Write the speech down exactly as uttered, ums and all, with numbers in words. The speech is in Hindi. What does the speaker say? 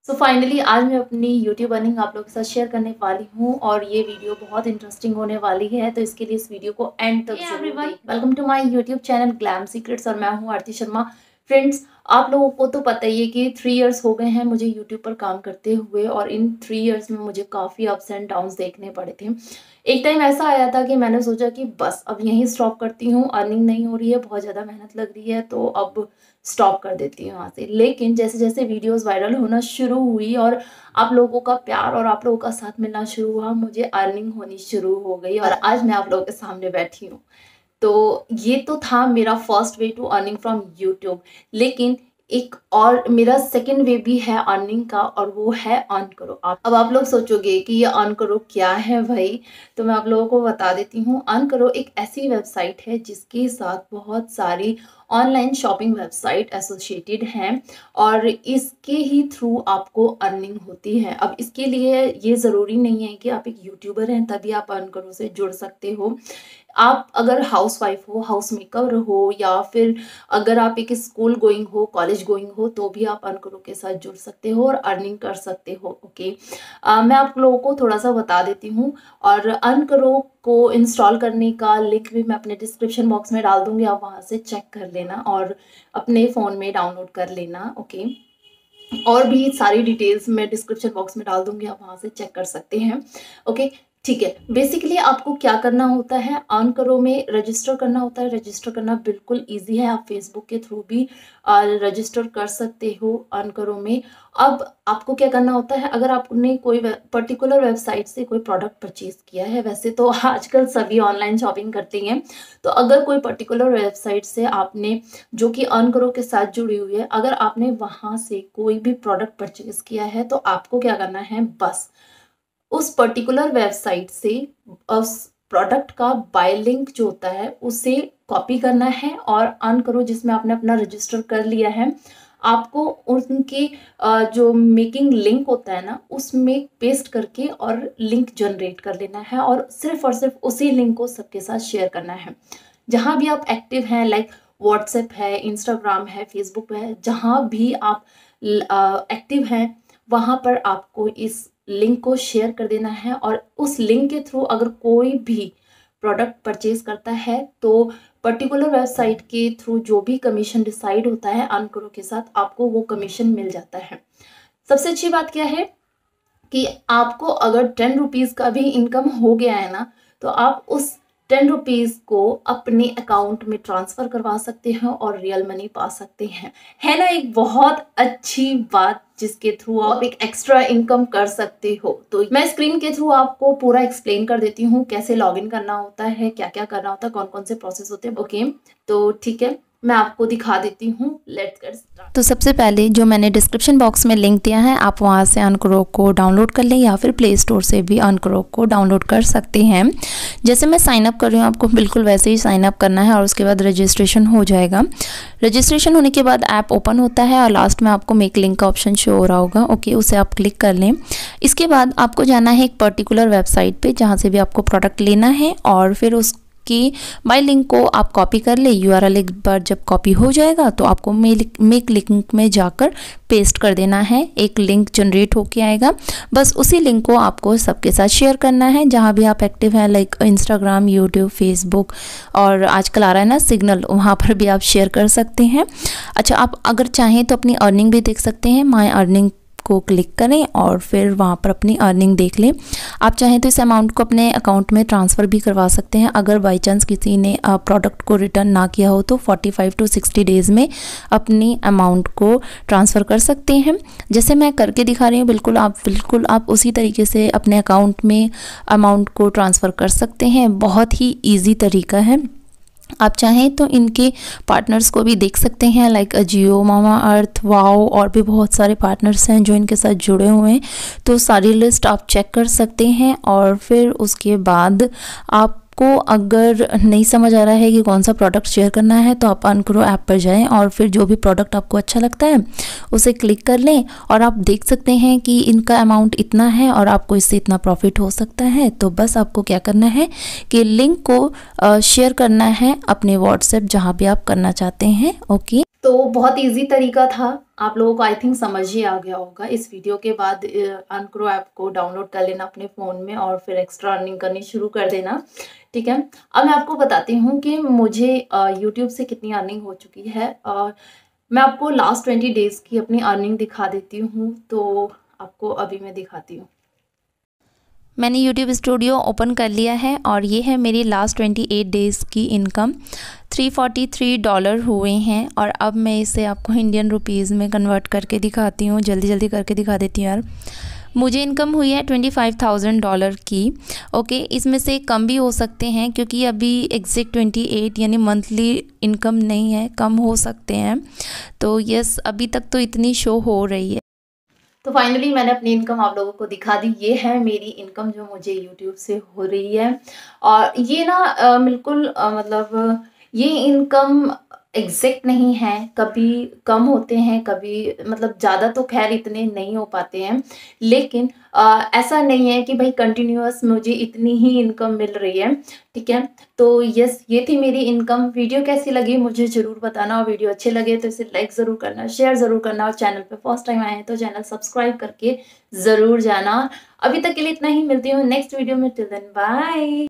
सो फाइनली आज मैं अपनी यूट्यूब अर्निंग आप लोगों के साथ शेयर करने वाली हूँ और ये वीडियो बहुत इंटरेस्टिंग होने वाली है, तो इसके लिए इस वीडियो को एंड तक जरूर देखें। Welcome to my YouTube channel Glam Secrets और मैं हूँ आरती शर्मा। फ्रेंड्स, आप लोगों को तो पता ही है कि थ्री इयर्स हो गए हैं मुझे यूट्यूब पर काम करते हुए और इन थ्री इयर्स में मुझे काफ़ी अप्स एंड डाउन्स देखने पड़े थे। एक टाइम ऐसा आया था कि मैंने सोचा कि बस अब यहीं स्टॉप करती हूँ, अर्निंग नहीं हो रही है, बहुत ज़्यादा मेहनत लग रही है, तो अब स्टॉप कर देती हूँ वहाँ से। लेकिन जैसे जैसे वीडियोस वायरल होना शुरू हुई और आप लोगों का प्यार और आप लोगों का साथ मिलना शुरू हुआ, मुझे अर्निंग होनी शुरू हो गई और आज मैं आप लोगों के सामने बैठी हूँ। तो ये तो था मेरा first way to earning from YouTube, लेकिन एक और मेरा सेकंड वे भी है अर्निंग का और वो है अर्न करो। आप अब आप लोग सोचोगे कि ये अर्न करो क्या है भाई, तो मैं आप लोगों को बता देती हूँ। अर्न करो एक ऐसी वेबसाइट है जिसके साथ बहुत सारी ऑनलाइन शॉपिंग वेबसाइट एसोसिएटेड हैं और इसके ही थ्रू आपको अर्निंग होती है। अब इसके लिए ये ज़रूरी नहीं है कि आप एक यूट्यूबर हैं तभी आप अर्न करो से जुड़ सकते हो। आप अगर हाउसवाइफ हो, हाउस मेकर हो, या फिर अगर आप एक स्कूल गोइंग हो, कॉलेज गोइंग हो, तो भी आप अर्न करो के साथ जुड़ सकते हो और अर्निंग कर सकते हो। ओके, आ, मैं आप लोगों को थोड़ा सा बता देती हूँ और अर्न करो को इंस्टॉल करने का लिंक भी मैं अपने डिस्क्रिप्शन बॉक्स में डाल दूँगी, आप वहाँ से चेक कर लेना और अपने फ़ोन में डाउनलोड कर लेना। ओके, और भी सारी डिटेल्स मैं डिस्क्रिप्शन बॉक्स में डाल दूँगी, आप वहाँ से चेक कर सकते हैं। ओके, ठीक है। बेसिकली आपको क्या करना होता है, अर्न करो में रजिस्टर करना होता है। रजिस्टर करना बिल्कुल इजी है, आप फेसबुक के थ्रू भी रजिस्टर कर सकते हो अर्न करो में। अब आपको क्या करना होता है, अगर आपने कोई पर्टिकुलर वेबसाइट से कोई प्रोडक्ट परचेज किया है, वैसे तो आजकल सभी ऑनलाइन शॉपिंग करते हैं, तो अगर कोई पर्टिकुलर वेबसाइट से आपने जो कि अर्न करो के साथ जुड़ी हुई है, अगर आपने वहाँ से कोई भी प्रोडक्ट परचेज किया है तो आपको क्या करना है, बस उस पर्टिकुलर वेबसाइट से उस प्रोडक्ट का बाय लिंक जो होता है उसे कॉपी करना है और अर्न करो जिसमें आपने अपना रजिस्टर कर लिया है, आपको उनके जो मेकिंग लिंक होता है ना उसमें पेस्ट करके और लिंक जनरेट कर लेना है और सिर्फ और सिर्फ उसी लिंक को सबके साथ शेयर करना है। जहाँ भी आप एक्टिव हैं, लाइक व्हाट्सएप है, इंस्टाग्राम है, फेसबुक है, जहाँ भी आप एक्टिव हैं वहाँ पर आपको इस लिंक को शेयर कर देना है और उस लिंक के थ्रू अगर कोई भी प्रोडक्ट परचेज करता है तो पर्टिकुलर वेबसाइट के थ्रू जो भी कमीशन डिसाइड होता है अर्न करो के साथ, आपको वो कमीशन मिल जाता है। सबसे अच्छी बात क्या है कि आपको अगर टेन रुपीज़ का भी इनकम हो गया है ना, तो आप उस टेन रुपीज़ को अपने अकाउंट में ट्रांसफ़र करवा सकते हैं और रियल मनी पा सकते हैं। है ना एक बहुत अच्छी बात जिसके थ्रू आप एक एक्स्ट्रा इनकम कर सकते हो। तो मैं स्क्रीन के थ्रू आपको पूरा एक्सप्लेन कर देती हूँ कैसे लॉगिन करना होता है, क्या क्या करना होता है, कौन कौन से प्रोसेस होते हैं। ओके, तो ठीक है, मैं आपको दिखा देती हूँ। Let's get start. तो सबसे पहले जो मैंने डिस्क्रिप्शन बॉक्स में लिंक दिया है, आप वहाँ से अर्न करो को डाउनलोड कर लें या फिर प्ले स्टोर से भी अर्न करो को डाउनलोड कर सकते हैं। जैसे मैं साइन अप कर रही हूँ, आपको बिल्कुल वैसे ही साइन अप करना है और उसके बाद रजिस्ट्रेशन हो जाएगा। रजिस्ट्रेशन होने के बाद ऐप ओपन होता है और लास्ट में आपको मेक लिंक का ऑप्शन शो हो रहा होगा। ओके, उसे आप क्लिक कर लें। इसके बाद आपको जाना है एक पर्टिकुलर वेबसाइट पे जहाँ से भी आपको प्रोडक्ट लेना है और फिर उस कि बाय लिंक को आप कॉपी कर ले। यूआरएल एक बार जब कॉपी हो जाएगा तो आपको मेक लिंक में जाकर पेस्ट कर देना है, एक लिंक जनरेट होके आएगा। बस उसी लिंक को आपको सबके साथ शेयर करना है जहां भी आप एक्टिव हैं, लाइक इंस्टाग्राम, यूट्यूब, फेसबुक और आजकल आ रहा है ना सिग्नल, वहां पर भी आप शेयर कर सकते हैं। अच्छा, आप अगर चाहें तो अपनी अर्निंग भी देख सकते हैं। माय अर्निंग को क्लिक करें और फिर वहाँ पर अपनी अर्निंग देख लें। आप चाहें तो इस अमाउंट को अपने अकाउंट में ट्रांसफ़र भी करवा सकते हैं। अगर बाई चांस किसी ने प्रोडक्ट को रिटर्न ना किया हो तो पैंतालीस टू साठ डेज़ में अपनी अमाउंट को ट्रांसफ़र कर सकते हैं। जैसे मैं करके दिखा रही हूँ, बिल्कुल आप बिल्कुल आप उसी तरीके से अपने अकाउंट में अमाउंट को ट्रांसफ़र कर सकते हैं। बहुत ही ईजी तरीका है। आप चाहें तो इनके पार्टनर्स को भी देख सकते हैं, like Ajio, Mamaearth, Wow और भी बहुत सारे पार्टनर्स हैं जो इनके साथ जुड़े हुए हैं। तो सारी लिस्ट आप चेक कर सकते हैं और फिर उसके बाद आप को अगर नहीं समझ आ रहा है कि कौन सा प्रोडक्ट शेयर करना है तो आप अर्न करो ऐप पर जाएं और फिर जो भी प्रोडक्ट आपको अच्छा लगता है उसे क्लिक कर लें और आप देख सकते हैं कि इनका अमाउंट इतना है और आपको इससे इतना प्रॉफिट हो सकता है। तो बस आपको क्या करना है कि लिंक को शेयर करना है अपने व्हाट्सएप जहाँ भी आप करना चाहते हैं। ओके, तो बहुत इजी तरीका था, आप लोगों को आई थिंक समझ ही आ गया होगा। इस वीडियो के बाद अर्नक्रो ऐप को डाउनलोड कर लेना अपने फ़ोन में और फिर एक्स्ट्रा अर्निंग करनी शुरू कर देना, ठीक है। अब मैं आपको बताती हूँ कि मुझे यूट्यूब से कितनी अर्निंग हो चुकी है, और मैं आपको लास्ट ट्वेंटी डेज़ की अपनी अर्निंग दिखा देती हूँ। तो आपको अभी मैं दिखाती हूँ। मैंने यूट्यूब स्टूडियो ओपन कर लिया है और ये है मेरी लास्ट ट्वेंटी एट डेज़ की income. Three forty three dollar हुए हैं और अब मैं इसे आपको इंडियन रुपीज़ में कन्वर्ट करके दिखाती हूँ। जल्दी जल्दी करके दिखा देती हूँ यार। मुझे इनकम हुई है ट्वेंटी फाइव थाउजेंड डॉलर की। ओके, इसमें से कम भी हो सकते हैं क्योंकि अभी एग्जैक्ट ट्वेंटी एट यानी मंथली इनकम नहीं है, कम हो सकते हैं। तो यस, अभी तक तो इतनी शो हो रही है। तो फाइनली मैंने अपनी इनकम आप लोगों को दिखा दी। ये है मेरी इनकम जो मुझे यूट्यूब से हो रही है। और ये ना अ, बिल्कुल अ, मतलब ये इनकम एग्जैक्ट नहीं है, कभी कम होते हैं, कभी मतलब ज़्यादा तो खैर इतने नहीं हो पाते हैं, लेकिन आ, ऐसा नहीं है कि भाई कंटिन्यूअस मुझे इतनी ही इनकम मिल रही है, ठीक है। तो यस, ये थी मेरी इनकम। वीडियो कैसी लगी मुझे ज़रूर बताना, और वीडियो अच्छे लगे तो इसे लाइक ज़रूर करना, शेयर ज़रूर करना, और चैनल पे फर्स्ट टाइम आए हैं तो चैनल सब्सक्राइब करके ज़रूर जाना। अभी तक के लिए इतना ही, मिलती हूँ नेक्स्ट वीडियो में। Till then bye.